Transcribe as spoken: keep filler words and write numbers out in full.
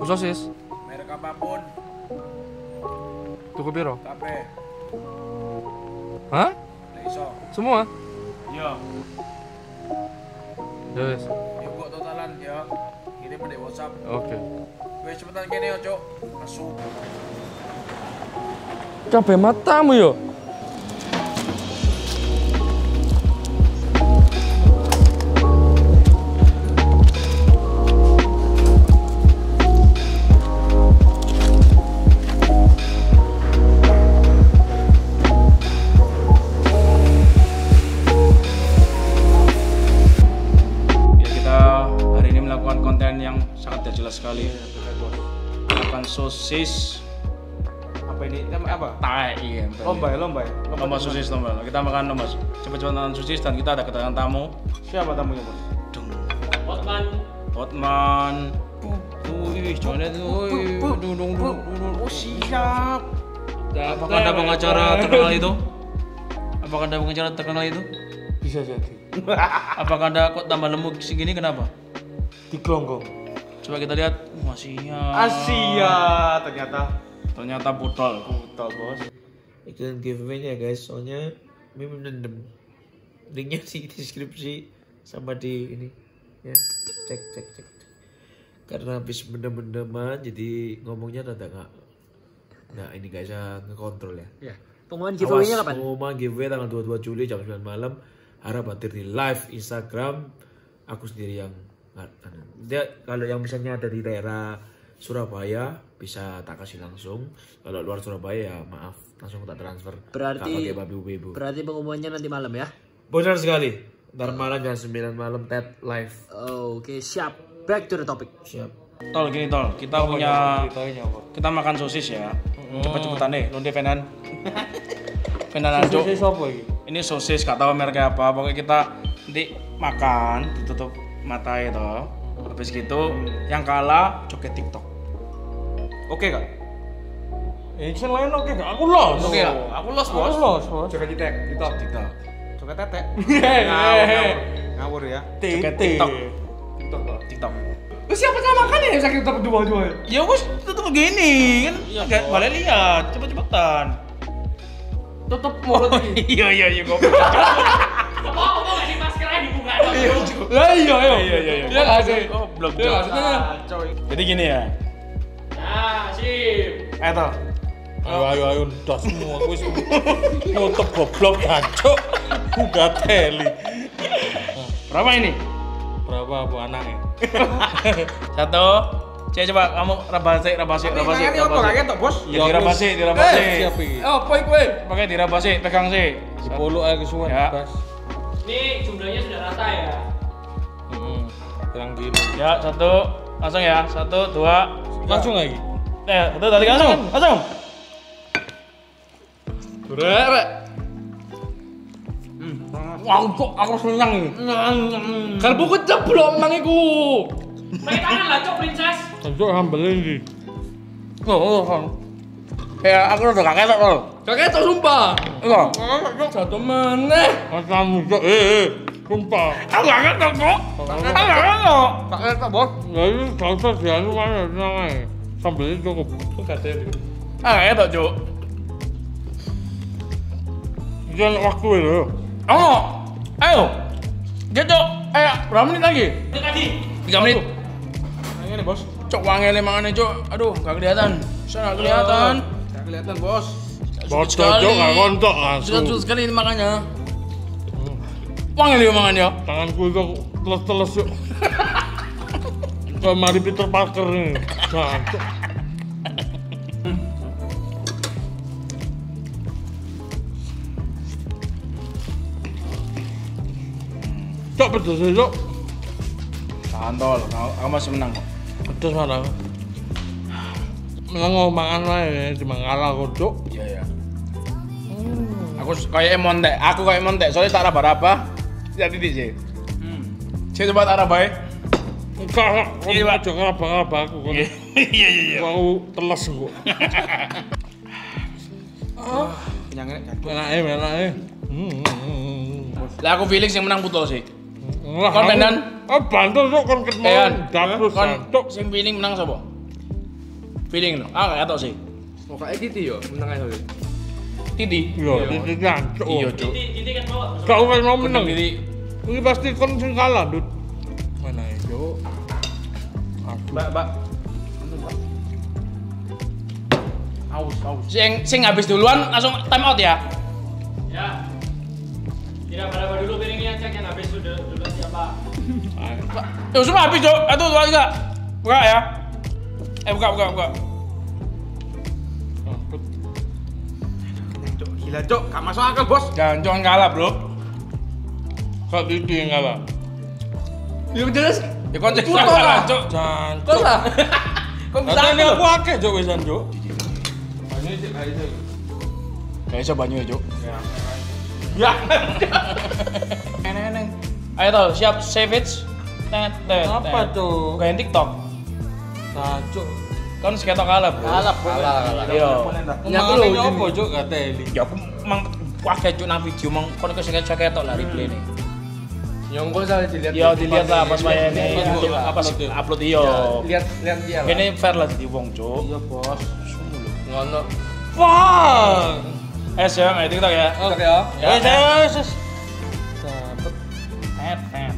sosis. Merek apapun. Tuku piro? Kabeh. Hah? Lah iso. Semua? Iya. Ya wis. Ya kok totalan ya. Kirim di WhatsApp. Oke. Wes cepetan kene yo, Cuk. Asu. Kabeh matamu yo. Sekali makan sosis apa ini nama apa? Tai iya. Lomba ya lomba ya. Lomba, lomba sosis lomba. Kita makan lomba cepet-cepet makan sosis dan kita ada kedatangan tamu. Siapa tamunya bos? Dung. Hotman. Hotman. Wih, jangan tuh. Dung dung dung. Oh siap. Apakah ada pengacara terkenal itu? Apakah ada pengacara terkenal itu? Bisa jadi. Apakah ada kok tambah lembut segini kenapa? Diglonggong. Coba kita lihat, Asia. Asia ternyata. Ternyata botol. Botol bos. Iklan giveaway-nya ya guys, soalnya Mimi menendam. Linknya di deskripsi sama di ini ya. Cek cek cek. Karena habis mendem-mendeman jadi ngomongnya rada nggak. Nah ini guys ya ngekontrol ya. Ya. Pengumuman giveaway-nya kapan? Pengumuman giveaway tanggal dua puluh dua Juli jam sembilan malam. Harap hadir di live Instagram. Aku sendiri yang dia kalau yang misalnya ada di daerah Surabaya bisa tak kasih langsung. Kalau luar Surabaya ya maaf langsung tak transfer. Berarti babi ibu. Berarti pengumumannya nanti malam ya? Benar sekali. Ntar malam jam sembilan malam Ted live. Oh, oke okay, siap. Back to the topic. Siap. Tol gini tol, kita oh, punya kita makan sosis ya. Hmm. Cepet-cepetan deh, londe Venan. Venan aja. Sosis apa ini? Ini sosis gak tahu mereknya apa. Pokoknya kita nanti makan ditutup mata itu, habis gitu hmm. yang kalah joget TikTok. Oke gak? Eh, yang lain oke gak? Aku los. Oke gak? Aku los bos. Aku los bos. Joget TikTok, TikTok, TikTok. Joget tete. Ngawur, ngawur ya. Joget TikTok. TikTok kok. TikTok. Lu siapa sama makan ya sakit tetap dua-dua ya? Ya bos, tutup begini kan? Gak boleh lihat, cepet-cepetan. Tutup mulut lagi. Iya iya iya goblok. Mau mau ngasih maskernya dibuka dong. Lah iya iya. Iya iya iya. Iya enggak sih? Oh, blok. Iya maksudnya. Jadi gini ya. Nah, sip. Eh toh. Ayo ayo ayo udah semua wis nutup goblok gancuk. Udah teli. Berapa ini? Berapa bu anaknya? Satu. Cek coba kamu rabasi rabasi rabasi. Ini apa kaget tok, Bos? Ya dirabasi dirabasi. Siap iki. Oh, poin kowe. Pakai dirabasi, pegang sih. Sepuluh aja kesuwen Ya. bebas. Ini jumlahnya sudah rata ya. Heeh. Terang gini. Ya, satu. Langsung ya. Satu, dua. Langsung lagi. Eh, satu tadi langsung. Langsung. Rek. Wah, kok aku senang nih. Kalbu kejeblok nang iku. Pakai tangan lah, Cok, princess. Tentu hambelin iki. Oh, oh. Ya, aku udah gak ketok loh. Gak ketok sumpah. Enggak. Satu meneh. Kamu eh eh. Sumpah. Aku gak ketok kok. Aku gak ketok. Tak ketok, Bos. Ya ini gak usah dianu mana tenang aja. Sambelnya cukup. Ah, gak ketok, Cuk. Jangan waktu itu. Oh. Ayo. Gitu. Ayo, berapa menit lagi? Itu tadi. tiga menit. Nah, ini, Bos. Cok wangele mangannya, Cok. Aduh, gak kelihatan. Saya gak kelihatan. Gak kelihatan, Bos. Bocor Cok gak kontok langsung. Sudah sekali ini makannya. Wangele mangannya. Tanganku itu teles-teles yuk. Kayak mari Peter Parker nih. Jangan. Cok pedes ya Cok. Santol, kamu masih menang kok. Pedes mana? Menang mau makan lah cuma ngalah kok Cok. Iya ya. Aku kayak montek, aku kayak montek, soalnya tak raba-raba. Jadi di sini. Hmm. Saya coba tak raba ya. Enggak, Iya, Pak. jangan raba-raba aku kan. Iya iya iya. Aku teles kok. Kenyangnya Enaknya, enaknya. Hmm. Lah aku Felix yang menang putul sih. Lah, Kon aku- Pendan? Oh, bantu Cok kon ketemu. Ean, Dapur kon Cok. sing feeling menang sapa? Feeling no. Ah enggak tahu sih. Pokoknya Titi yo menang aja. Titi. Iya, titik jancuk. Iya, Cuk. Titi, Titi kan bawa. Kau kan mau menang. Titi. Ini pasti kon sing kalah, Dut. Mana itu? Mbak, Mbak. Aus, aus. Sing sing habis duluan langsung time out ya. Ya. Tidak pada dulu piringnya, cek yang habis sudah sudah siapa. Ya semua habis, Cok. Satu, dua, tiga. Buka ya. Eh, buka, buka, buka. Cok, gila cok, gak masuk akal bos. Jangan jangan kalah, Bro. Kok titik yang kalah? Ya jelas. Ya kon cek Putar kalah, lah. Cok. Jancuk. Kok lah? Kok bisa Katanya aku? aku akeh Cuk wisan, Cuk. Ini cek aja. Kayak iso banyu ya, Cok. Ya. Neng neng. Ayo toh, siap savage. Tet tet. Apa tuh? Kayak TikTok. Jancuk. Kan seketok kalah, Bro. Kalah, kalah. Iya. Ya, aku Makanya lho, apa Cuk kateli? Ya aku mang pakai Cuk nang video mang kon ke sing ketok lah replay nih. Nyongko saya dilihat. Ya dilihat lah pas main ini Iya, untuk iya, apa upload ya. upload iyo. Lihat lihat dia lah. Ini fair lah jadi wong, Cuk. Iya bos. Ngono. Fuck. Eh, ya, main TikTok ya. Oke ya. Ya, Wes, wes, wes. Tet tet.